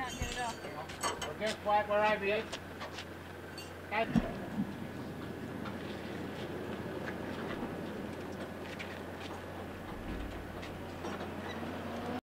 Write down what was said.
can't get it off. Well, guess what? Where I be?